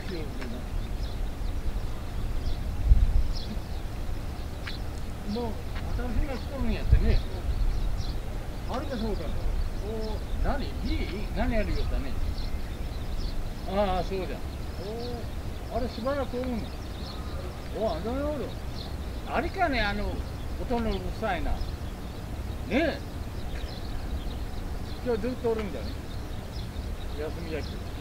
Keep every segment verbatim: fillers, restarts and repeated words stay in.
しようけど。もう私が来とるんやってね。あれがそうだね。お何 B？ 何やるよったね。ああ、そうじゃ。おあれしばらくおるの。おあなるほど。あれかね、あの、音のうるさいな。ねえ。今日ずっとおるんだね。休みやけど。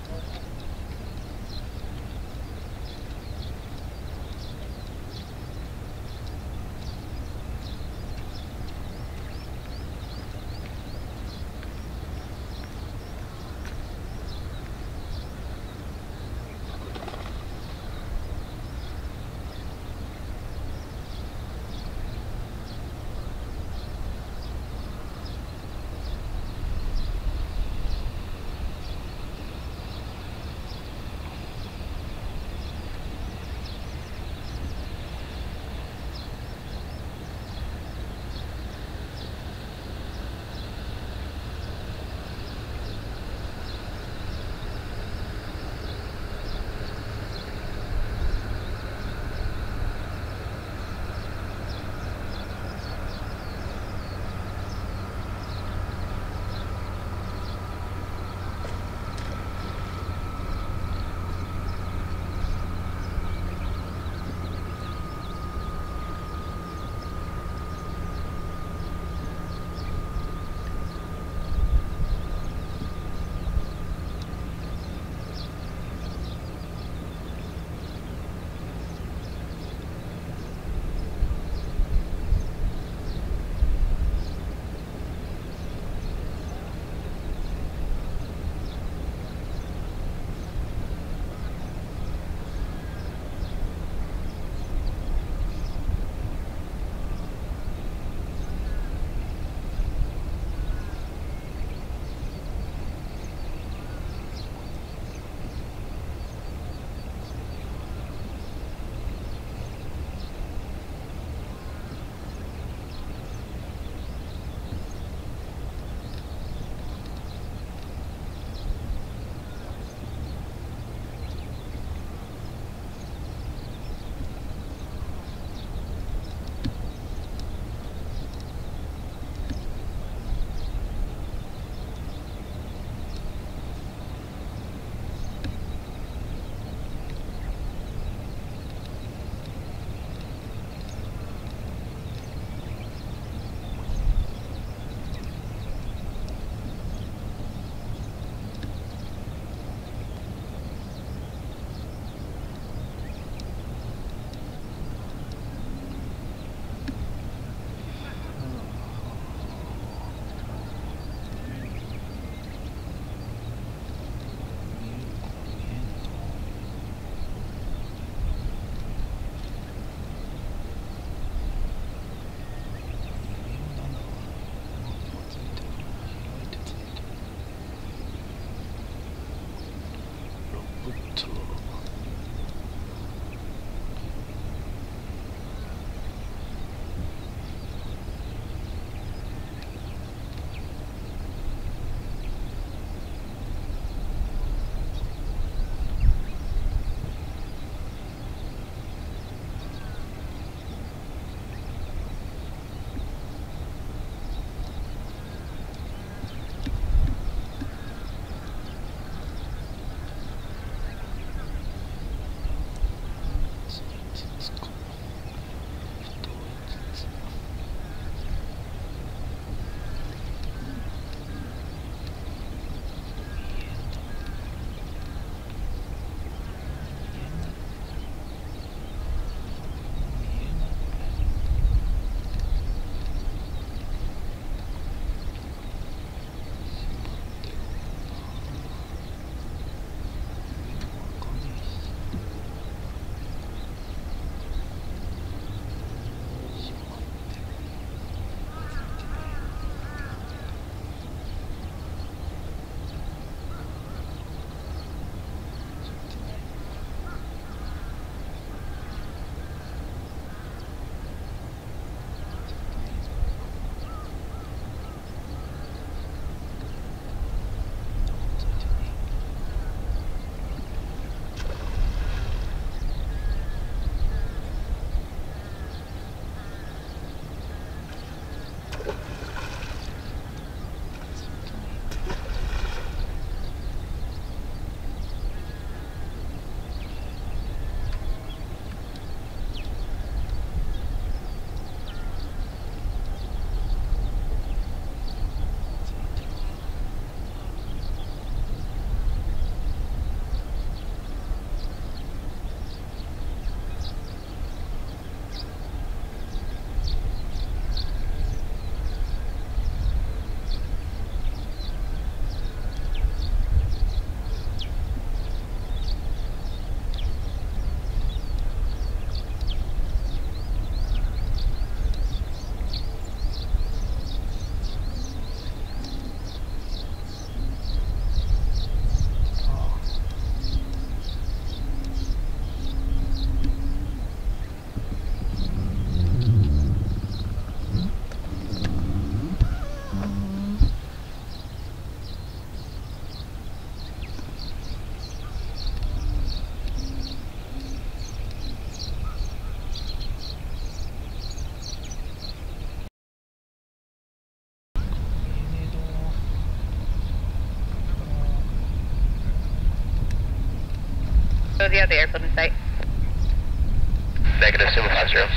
So do you have the airfield in sight? Negative, Sumo five zero.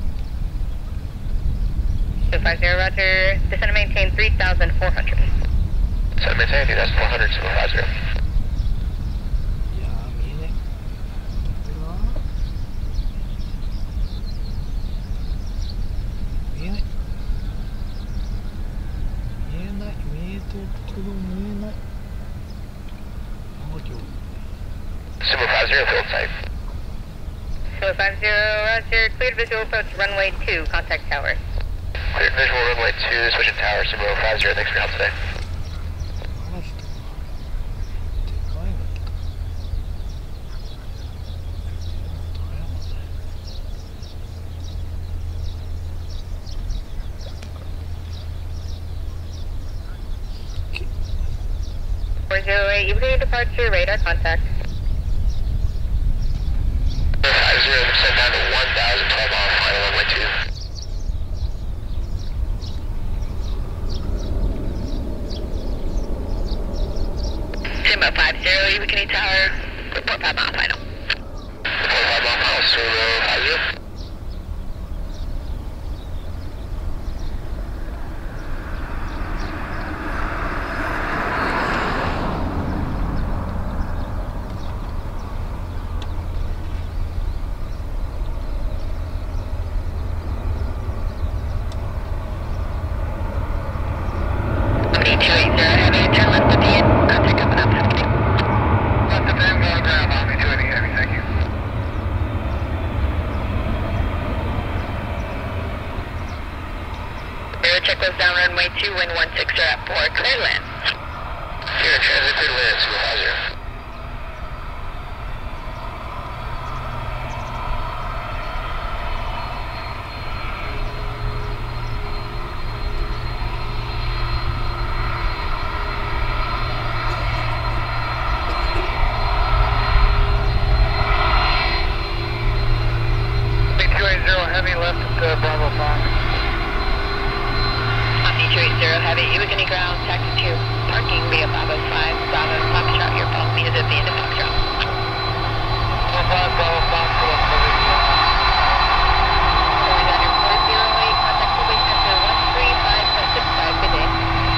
Sumo five zero, roger. Descend and maintain three thousand four hundred. Descend and maintain three thousand four hundred, Sumo five zero. いやー見えねえ。これは見えない。見えない。見えとっけど見えない。あ今日 Sumo five zero, field sight. Sumo five zero, roger. Cleared visual approach runway two, contact tower. Cleared visual runway two, switching tower, Sumo five zero, thanks for your help today. 話とかでかいの four zero eight, you clear departure, radar contact. five zero, descend down to one thousand, twelve off, final runway two. Sumo five zero, Iwakuni Tower, report five mile final. Report five mile final, Sumo five zero. Check goes down runway two, wind one six are at four, clear land. Here, transit clear land, Sumo five zero. two eight zero heavy left at uh, Bravo five. two eight zero heavy, Iwakuni ground, taxi two, parking via Bravo five, Bravo, Foxtrot, your phone meet us at the end of Foxtrot. Bravo five, Bravo five, Bravo five. Going down your four zero eight, contact Quebec Center one three five point six five, good day.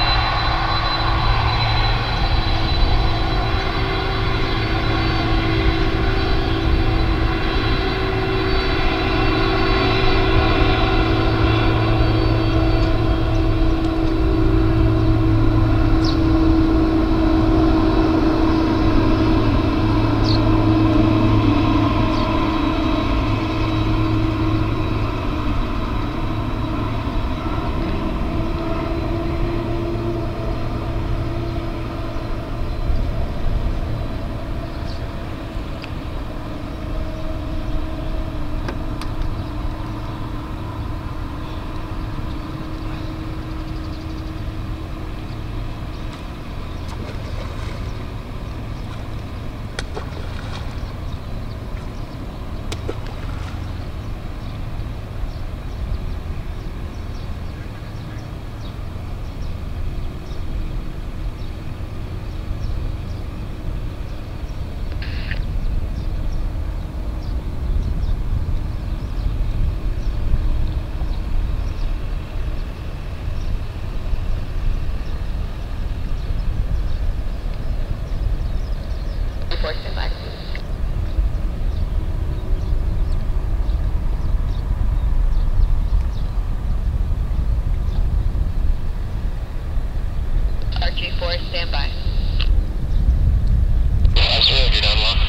R G four, stand by. five zero, you're down low.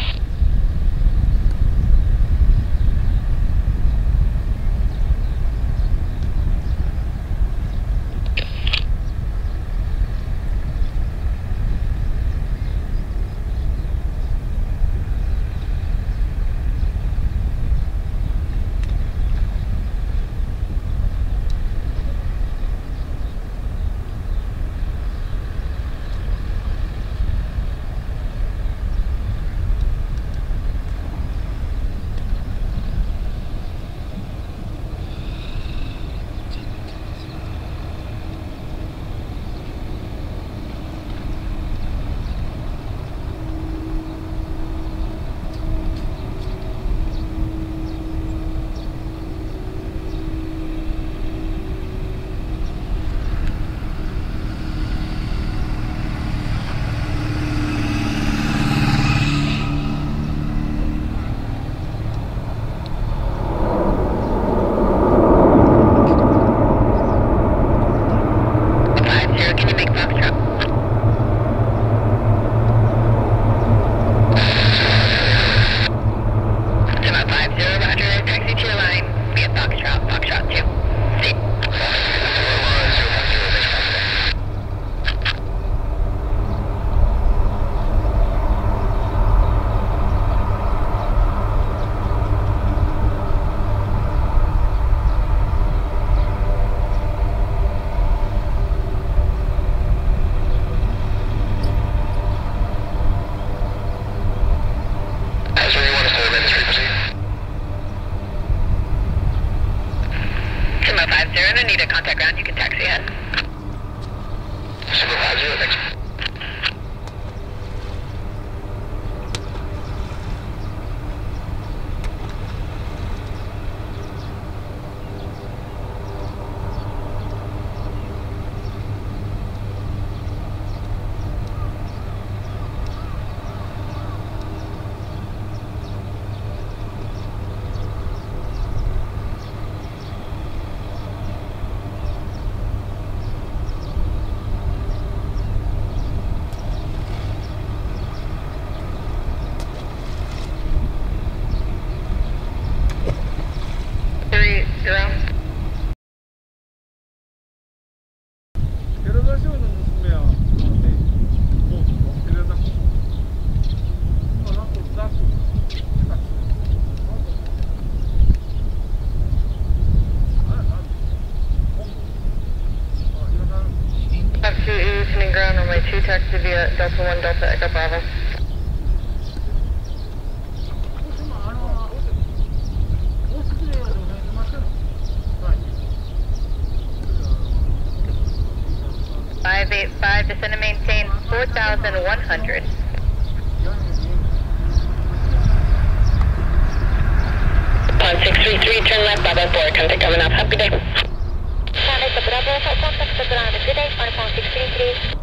taxi via Delta one Delta Echo Bravo. あの、おすすめはどの辺で待ってるの？ five eight five, descend and maintain four thousand one hundred. one six three three, turn left, Bravo four, contact coming up, have a good day. Contact Bravo four, contact the ground, good day, on phone six three three.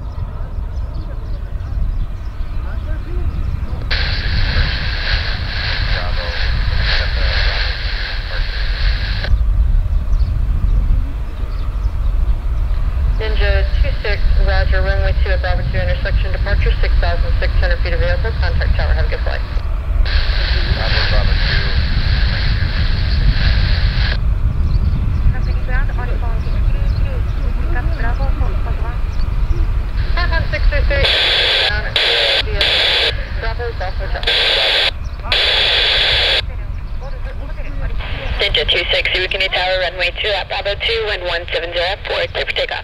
Ninja two six, Roger, runway two at Bravo two intersection, departure six thousand six hundred feet of vehicle, contact tower, have a good flight. Bravo, Bravo two. Company ground, on phone six three three, pick up Bravo four, one. Half on six three three, down via Bravo, Golf Hotel. Ninja two six, Uruguay Tower, runway two at Bravo two, wind one seven zero four, clear for takeoff.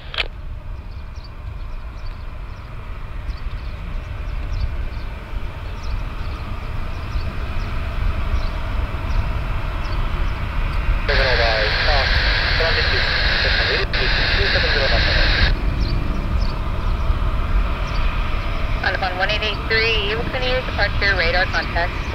On one eight eight three, Eagle twenty-eight, departure radar contact.